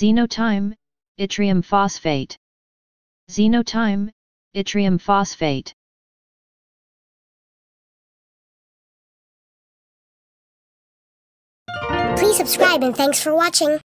XENOTIME, Yttrium phosphate. XENOTIME, Yttrium phosphate. Please subscribe and thanks for watching.